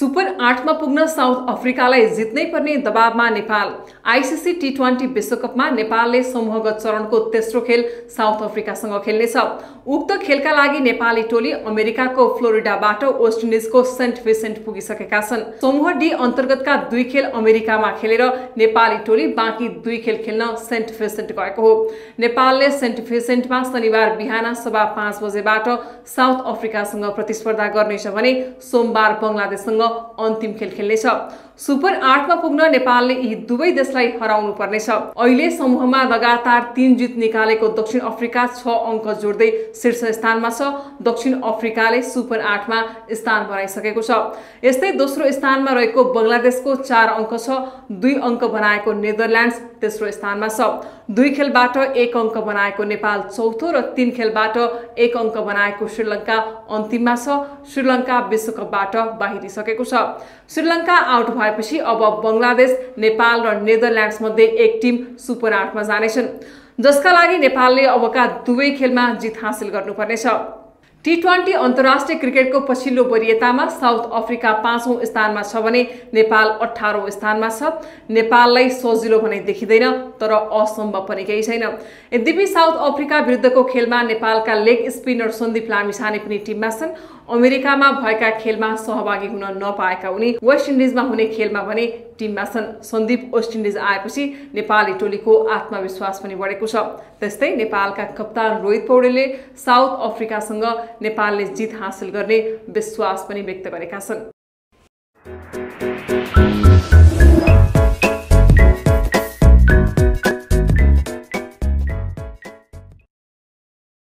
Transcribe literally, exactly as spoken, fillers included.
Super आठमा पुग्न south अफ्रिकालाई जित्नै पर्ने दबावमा नेपाल। आइसिसी टी ट्वेन्टी विश्वकपमा नेपालले समूहगत चरणको तेस्रो खेल साउथ अफ्रिकासँग खेल्नेछ। उक्त खेलका लागि नेपाली टोली अमेरिकाको फ्लोरिडाबाट वेस्ट इन्डिजको सेन्ट भिन्सेन्ट पुगिसकेका छन्। समूह डी अन्तर्गतका दुई खेल अमेरिकामा खेलेर नेपाली टोली बाँकी दुई खेल खेल्न सेन्ट भिन्सेन्ट गएको हो। नेपालले सेन्ट भिन्सेन्टमा शनिबार बिहान सभा पाँच बजेबाट साउथ अफ्रिकासँग प्रतिस्पर्धा गर्नेछ भने सोमबार बङ्गलादेशसँग अन्तिम खेल खेल्नेछ। सुपर आठमा पुग्न नेपालले यी दुवै देशलाई हराउनु पर्नेछ। अहिले समूहमा लगातार तीन जित निकालेको दक्षिण अफ्रिका छ अङ्क जोड्दै शीर्ष स्थानमा छ। दक्षिण अफ्रिकाले सुपर आठमा स्थान बनाइसकेको छ। यस्तै दोस्रो स्थानमा रहेको बङ्गलादेशको चार अङ्क छ। दुई अङ्क बनाएको नेदरल्यान्ड्स तेस्रो स्थानमा छ। दुई खेलबाट एक अङ्क बनाएको नेपाल चौथो र तीन खेलबाट एक अङ्क बनाएको श्रीलङ्का अन्तिममा छ। श्रीलङ्का विश्वकपबाट बाहिरिसकेको छ। श्रीलङ्का आउट भएपछि अब बङ्गलादेश, नेपाल र नेदरल्यान्ड्स मध्ये एक टिम सुपर आठमा जानेछन्, जसका लागि नेपालले अबका दुवै खेलमा जित हासिल गर्नुपर्नेछ। टी ट्वेन्टी अन्तर्राष्ट्रिय क्रिकेटको पछिल्लो वरियतामा साउथ अफ्रिका पाँचौं स्थानमा छ भने नेपाल अठारौं स्थानमा छ। नेपाललाई सजिलो भने देखिँदैन, तर असम्भव पनि केही छैन। यद्यपि साउथ अफ्रिका विरुद्धको खेलमा नेपालका लेग स्पिनर सन्दीप लामिछाने पनि टिममा छन्। अमेरिकामा भएका खेलमा सहभागी हुन नपाएका उनी वेस्ट इन्डिजमा हुने खेलमा भने टिममा छन्। सन्दीप वेस्ट इन्डिज आएपछि नेपाली टोलीको आत्मविश्वास पनि बढेको छ। त्यस्तै नेपालका कप्तान रोहित पौडेलले साउथ अफ्रिकासँग नेपालले जित हासिल गर्ने विश्वास पनि व्यक्त गरेका छन्।